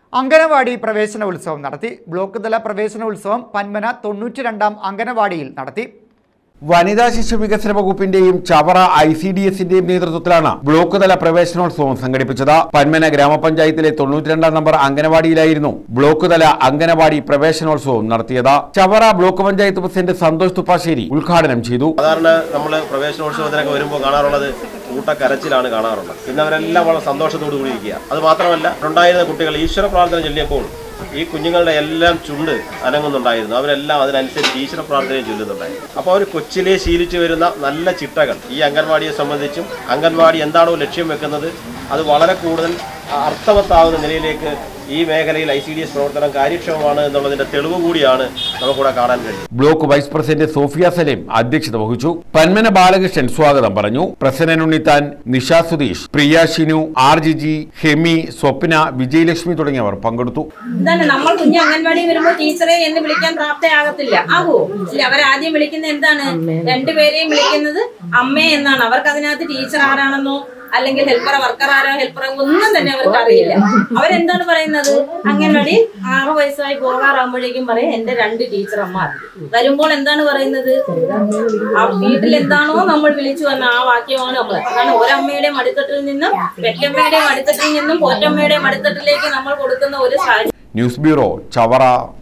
അംഗനവാടി പ്രവേശനോത്സവം നടത്തി. ബ്ലോക്ക് തല പ്രവേശനോത്സവം പന്മന 92-ാം അംഗനവാടിയിൽ നടത്തി. വനിതാ ശിശു വികസന വകുപ്പിന്റെയും ചവറ ICDSന്റെയും നേതൃത്വത്തിലാണ് ബ്ലോക്ക് തല പ്രവേശനോത്സവം സംഘടിപ്പിച്ചത്. പന്മന ഗ്രാമപഞ്ചായത്തിലെ 92-ാം നമ്പർ അംഗനവാടിയിലായിരുന്നു ബ്ലോക്ക് തല അംഗനവാടി പ്രവേശനോത്സവം നടത്തിയത്. ചവറ ബ്ലോക്ക് പഞ്ചായത്ത് പ്രസിഡന്റ് സന്തോഷ് തുപ്പാശ്ശേരി ഉദ്ഘാടനം ചെയ്തു. സാധാരണ നമ്മൾ പ്രവേശനോത്സവത്തിനൊക്കെ വരുമ്പോൾ കാണാറുള്ളത് കൂട്ടക്കരച്ചിലാണ് കാണാറുള്ളത്. ഇന്ന് അവരെല്ലാം വളരെ സന്തോഷത്തോടു കൂടി ഇരിക്കുക. അത് മാത്രമല്ല, ഉണ്ടായിരുന്ന കുട്ടികൾ ഈശ്വര പ്രാർത്ഥന ചൊല്ലിയപ്പോൾ ഈ കുഞ്ഞുങ്ങളുടെ എല്ലാം ചുണ്ട് അനങ്ങുന്നുണ്ടായിരുന്നു. അവരെല്ലാം അതിനനുസരിച്ച് ഈശ്വര പ്രാർത്ഥനയും ചൊല്ലുന്നുണ്ടായിരുന്നു. അപ്പോൾ അവർ കൊച്ചിലെ ശീലിച്ചു വരുന്ന നല്ല ചിട്ടകൾ ഈ അംഗൻവാടിയെ സംബന്ധിച്ചും അംഗൻവാടി എന്താണോ ലക്ഷ്യം വെക്കുന്നത് അത് വളരെ കൂടുതൽ അർത്ഥവത്താവുന്ന നിലയിലേക്ക് ഈ മേഖലയിൽ ICDS പ്രവർത്തനം കാര്യക്ഷമമാണ് എന്നുള്ളതിന്റെ തെളിവ് കൂടിയാണ് നമുക്കിവിടെ കാണാൻ കഴിയും. Block vice president Sophia Salem അധ്യക്ഷത വഹിച്ചു. പന്മന ബാലകൃഷ്ണൻ സ്വാഗതം പറഞ്ഞു. പ്രസന്നൻ ഉണ്ണിത്താൻ, നിഷ സുധീഷ്, പ്രിയ ഷിനു, RGG, ഹെമി, സ്വപ്ന, വിജയലക്ഷ്മി തുടങ്ങിയവർ പങ്കെടുത്തു. നമ്മൾ കുഞ്ഞ് അംഗൻവാടി വരുമ്പോൾ ടീച്ചറെ എന്ന് വിളിക്കാൻ പ്രാപ്തയാകത്തില്ല. ആവോ ഇല്ല, അവരാദ്യം വിളിക്കുന്നത് എന്താണ്? രണ്ടുപേരെയും വിളിക്കുന്നത് അമ്മേ എന്നാണ്. അവർക്ക് അതിനകത്ത് ടീച്ചർ ആരാണെന്നോ അല്ലെങ്കിൽ ഹെൽപ്പറ വർക്കർ ആരോ ഹെൽപ്പറ ഒന്നും തന്നെ അവർക്ക് അറിയില്ല. അവരെന്താണ് പറയുന്നത്? അംഗൻവാടി 6 വയസ്സായി പോകാറാകുമ്പോഴേക്കും പറയും എന്റെ 2 ടീച്ചർമാർ. വരുമ്പോൾ എന്താണ് പറയുന്നത്? ആ വീട്ടിൽ എന്താണോ നമ്മൾ വിളിച്ചു വന്ന ആ വാക്യമാണ് നമ്മൾ. അതാണ് ഒരമ്മയുടെ മടിത്തട്ടിൽ നിന്നും പെറ്റമ്മയുടെ മടിത്തട്ടിൽ നിന്നും പോറ്റമ്മയുടെ മടിത്തട്ടിലേക്ക് നമ്മൾ കൊടുക്കുന്ന ഒരു സാഹചര്യം. News bureau, Chavara.